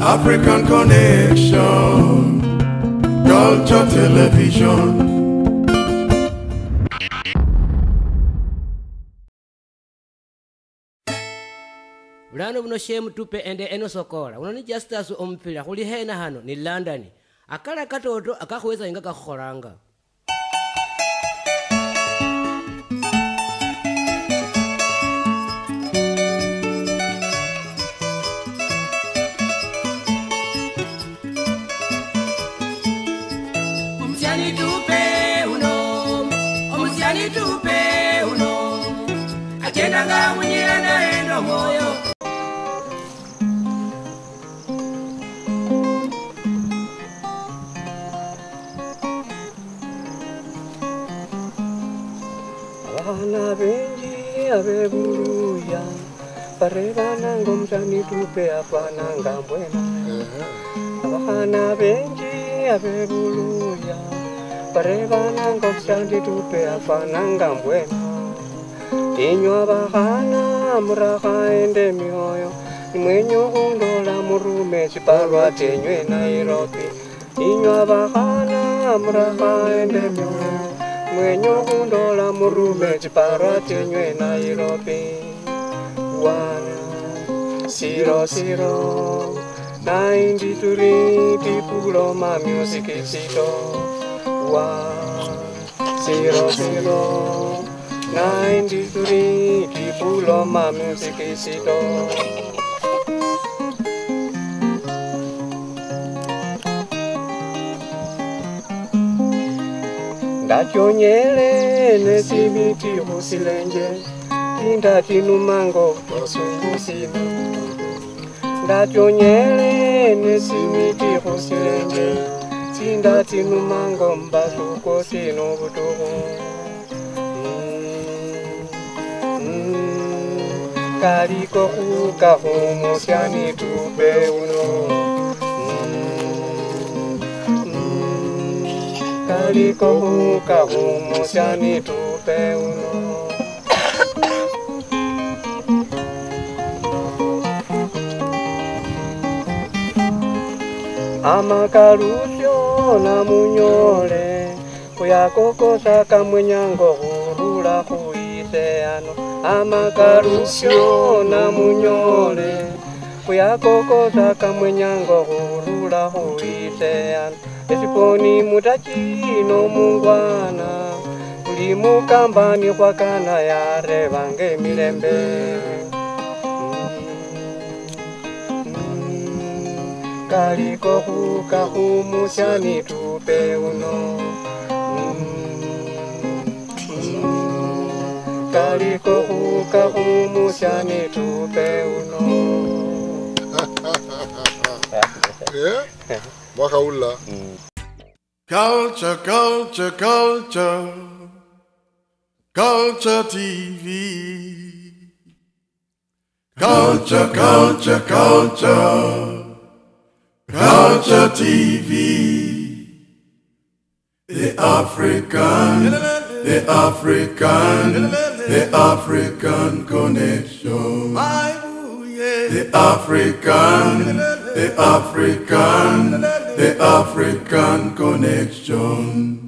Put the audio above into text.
African connection, culture television. Bulano buno Shem Tube ende eno sokola. Unoni Justus ompila kuli hena hano ni London. Akala katoto akakweza inga kakhoranga. Omusyani Tube uno. Agenda nga munyira na eno moyo. Abana benji abebuluya parebana ngomsani Tube abana ngambwena. Abana benji abebuluya parebana ngomsani Tube abana ngambwena. Inywa abana muraha ende mioyo mwenyo hundola murume chiparwa tenywe Nairobi. Inywa abana muraha ende mioyo mwenyo hundola murume chiparwa tenywe Nairobi. 10093 Diploma Music Sito 10093 Diploma Music Sito. Ndachonyele nesimiti husilenje indati numango kusina. Ndachonyele nesimiti husilenje indati numango mbasuko sino butuhu. Kaliko hukahu musyani Tube uno. Kaliko hukahu musyani Tube uno. Amakalusyo na munyole kuyakokosa kamwenyango hurula huiseano. Amakalusyo na munyole kuyakokosa kamwenyango hurula huiseano. Esiponi mutachino mungwana ulimukambani kwa kana yare vange milembe. Kaliko hukahu musyani Tube uno. Kaliko hukahu musyani Tube uno. Yeah? Wakaula. Culture, culture, culture, culture TV. Culture, culture, culture, culture TV. The African connection. The African connection.